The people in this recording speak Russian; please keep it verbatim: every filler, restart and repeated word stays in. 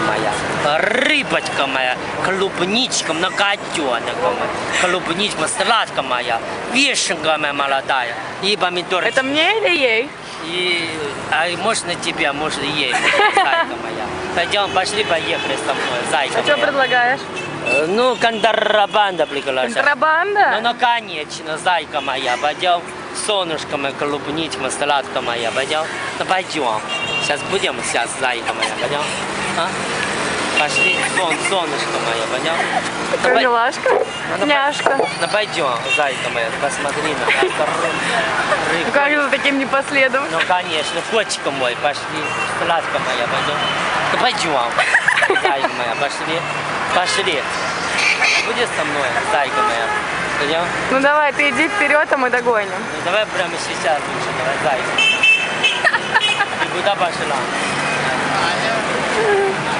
моя, рыбочка моя, клубничка, многотенок моя, клубничка, сладка моя, вишенка моя молодая и помидорчик. Это мне или ей? И, а может на тебя, может и ей, зайка моя. Пойдем, пошли, поехали со мной, зайка А что моя. предлагаешь? Э, Ну, контрабанда приглашаю. Контрабанда? Ну, ну, конечно, зайка моя, пойдем. Солнышко моя, клубничка, сладка моя, пойдем. Ну, пойдем. Сейчас будем, сейчас, зайка моя, пойдем. А? Пошли, сон, солнышко мое, пойдем. Ну, Какая пой- милашка, ну, ну, няшка. по- Ну, пойдем, зайка моя, посмотри на рыбку. Как же за таким не последовать? Ну, конечно, котика мой, пошли. Сладка моя, пойдем. Ну, пойдем, зайка моя, пошли. Пошли. Будешь со мной, зайка моя? Пойдем? Ну давай, ты иди вперед, а мы догоним. Ну, давай прямо сейчас лучше, давай, зайка. Ты куда пошла?